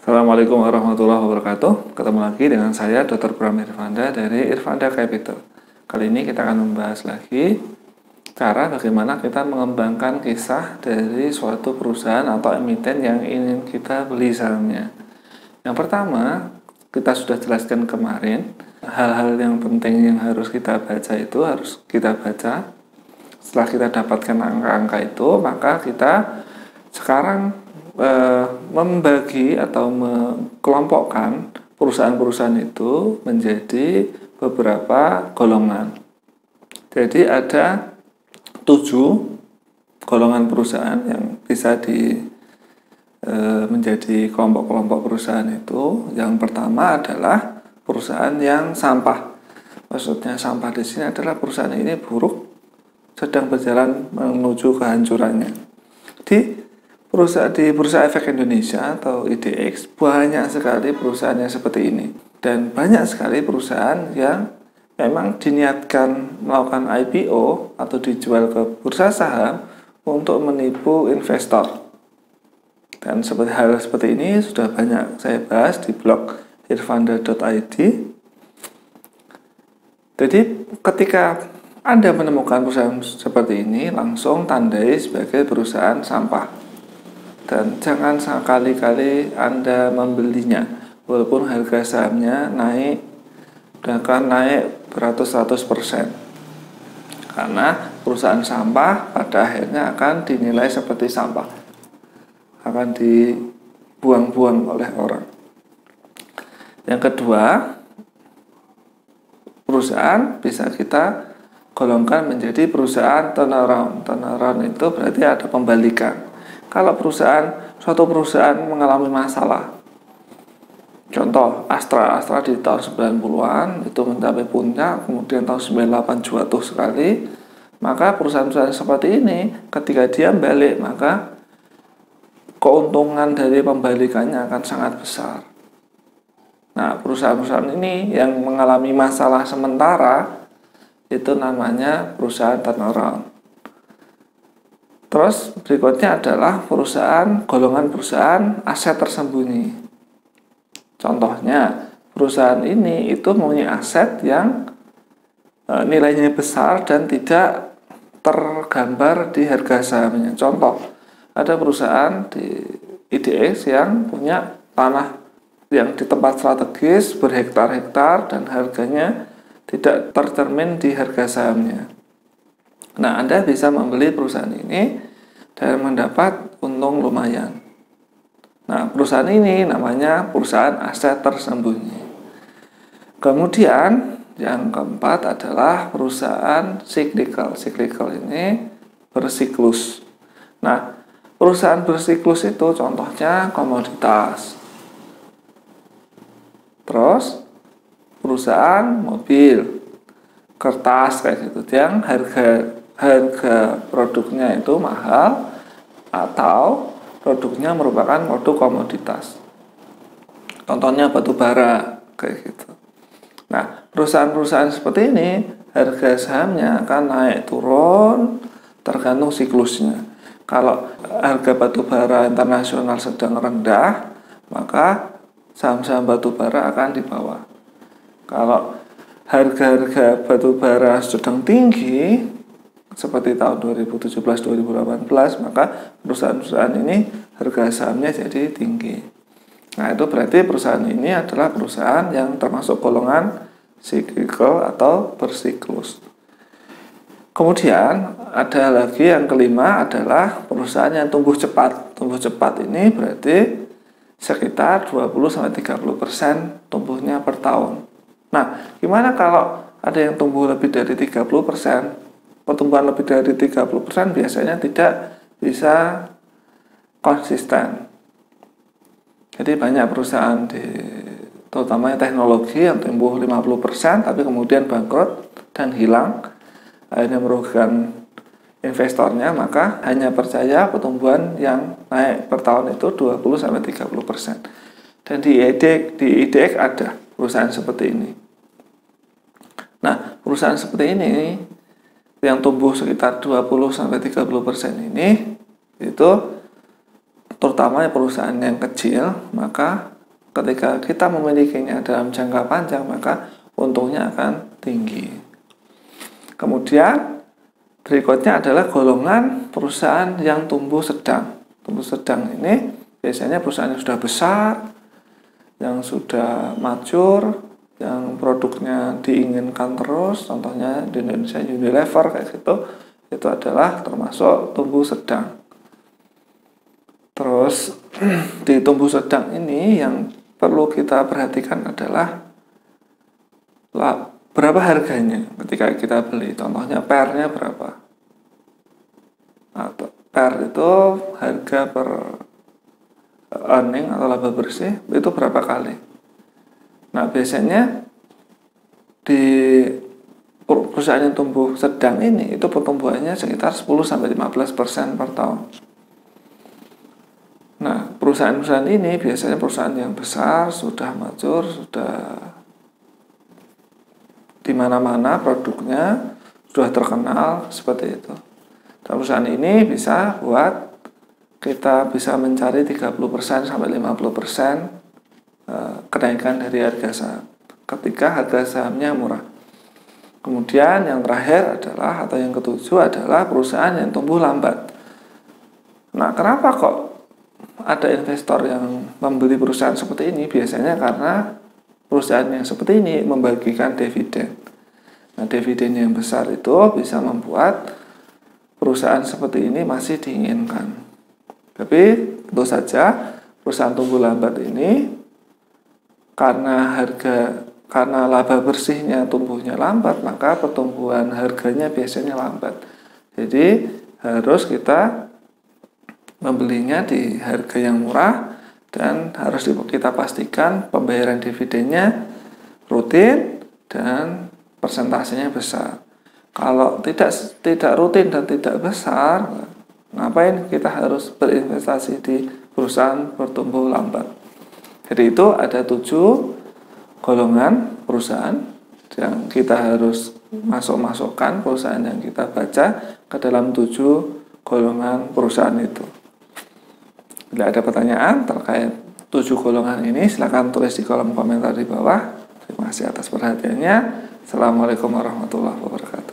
Assalamualaikum warahmatullahi wabarakatuh. Ketemu lagi dengan saya Dr. Bram Irfanda dari Irfanda Capital. Kali ini kita akan membahas lagi cara bagaimana kita mengembangkan kisah dari suatu perusahaan atau emiten yang ingin kita beli sahamnya. Yang pertama, kita sudah jelaskan kemarin, hal-hal yang penting yang harus kita baca itu harus kita baca. Setelah kita dapatkan angka-angka itu, maka kita sekarang membagi atau mengelompokkan perusahaan-perusahaan itu menjadi beberapa golongan. Jadi ada 7 golongan perusahaan yang bisa menjadi kelompok-kelompok perusahaan itu. Yang pertama adalah perusahaan yang sampah. Maksudnya sampah di sini adalah perusahaan ini buruk, sedang berjalan menuju kehancurannya. Di Bursa Efek Indonesia atau IDX banyak sekali perusahaan yang seperti ini, dan banyak sekali perusahaan yang memang diniatkan melakukan IPO atau dijual ke bursa saham untuk menipu investor. Dan hal seperti ini sudah banyak saya bahas di blog irfanda.id. Jadi ketika Anda menemukan perusahaan seperti ini, langsung tandai sebagai perusahaan sampah. Dan jangan sekali-kali Anda membelinya walaupun harga sahamnya naik, bahkan naik beratus-ratus%. Karena perusahaan sampah pada akhirnya akan dinilai seperti sampah, akan dibuang-buang oleh orang. Yang kedua, perusahaan bisa kita golongkan menjadi perusahaan turnaround. Turnaround itu berarti ada pembalikan. Kalau suatu perusahaan mengalami masalah, contoh Astra di tahun 90-an itu mencapai puncak, kemudian tahun 98 jatuh sekali, maka perusahaan-perusahaan seperti ini ketika dia balik, maka keuntungan dari pembalikannya akan sangat besar. Nah, perusahaan-perusahaan ini yang mengalami masalah sementara itu namanya perusahaan turnaround. Terus berikutnya adalah golongan perusahaan aset tersembunyi. Contohnya, perusahaan ini itu mempunyai aset yang nilainya besar dan tidak tergambar di harga sahamnya. Contoh, ada perusahaan di IDX yang punya tanah yang di tempat strategis berhektar-hektar dan harganya tidak tercermin di harga sahamnya. Nah, Anda bisa membeli perusahaan ini dan mendapat untung lumayan. Nah, perusahaan ini namanya perusahaan aset tersembunyi. Kemudian, yang keempat adalah perusahaan cyclical. Cyclical ini bersiklus. Nah, perusahaan bersiklus itu contohnya komoditas. Terus, perusahaan mobil, kertas kayak gitu, yang harga produknya itu mahal atau produknya merupakan produk komoditas. Contohnya batu bara kayak gitu. Nah, perusahaan-perusahaan seperti ini harga sahamnya akan naik turun tergantung siklusnya. Kalau harga batu bara internasional sedang rendah, maka saham-saham batu bara akan di bawah. Kalau harga-harga batu bara sedang tinggi seperti tahun 2017-2018, maka perusahaan-perusahaan ini harga sahamnya jadi tinggi. Nah, itu berarti perusahaan ini adalah perusahaan yang termasuk golongan cyclical atau bersiklus. Kemudian ada lagi yang kelima adalah perusahaan yang tumbuh cepat. Tumbuh cepat ini berarti sekitar 20-30% tumbuhnya per tahun. Nah, gimana kalau ada yang tumbuh lebih dari 30%? Pertumbuhan lebih dari 30% biasanya tidak bisa konsisten. Jadi banyak perusahaan terutama teknologi yang tumbuh 50% tapi kemudian bangkrut dan hilang, akhirnya merugikan investornya, maka hanya percaya pertumbuhan yang naik per tahun itu 20-30%. Dan di IDX ada perusahaan seperti ini. Nah, perusahaan seperti ini yang tumbuh sekitar 20-30% ini itu terutama perusahaan yang kecil, maka ketika kita memilikinya dalam jangka panjang, maka untungnya akan tinggi. Kemudian berikutnya adalah golongan perusahaan yang tumbuh sedang. Tumbuh sedang ini biasanya perusahaan yang sudah besar, yang sudah mature, yang produknya diinginkan terus, contohnya di Indonesia Unilever kayak gitu, itu adalah termasuk tumbuh sedang. Terus di tumbuh sedang ini yang perlu kita perhatikan adalah berapa harganya ketika kita beli. Contohnya PER-nya berapa? Atau PER itu harga per earning atau laba bersih itu berapa kali. Nah, biasanya di perusahaan yang tumbuh sedang ini itu pertumbuhannya sekitar 10-15% per tahun. Nah, perusahaan-perusahaan ini biasanya perusahaan yang besar, sudah mature, sudah di mana-mana produknya, sudah terkenal, seperti itu. Dan perusahaan ini bisa buat kita bisa mencari 30% sampai 50% kenaikan dari harga saham ketika harga sahamnya murah. Kemudian yang terakhir adalah, atau yang ketujuh adalah perusahaan yang tumbuh lambat. Nah, kenapa kok ada investor yang membeli perusahaan seperti ini? Biasanya karena perusahaan yang seperti ini membagikan dividen. Nah, dividen yang besar itu bisa membuat perusahaan seperti ini masih diinginkan. Tapi tentu saja perusahaan tumbuh lambat ini karena laba bersihnya tumbuhnya lambat, maka pertumbuhan harganya biasanya lambat. Jadi harus kita membelinya di harga yang murah dan harus kita pastikan pembayaran dividennya rutin dan persentasenya besar. Kalau tidak rutin dan tidak besar, ngapain kita harus berinvestasi di perusahaan bertumbuh lambat? Jadi itu ada 7 golongan perusahaan yang kita harus masukkan perusahaan yang kita baca ke dalam 7 golongan perusahaan itu. Bila ada pertanyaan terkait 7 golongan ini, silakan tulis di kolom komentar di bawah. Terima kasih atas perhatiannya. Assalamualaikum warahmatullahi wabarakatuh.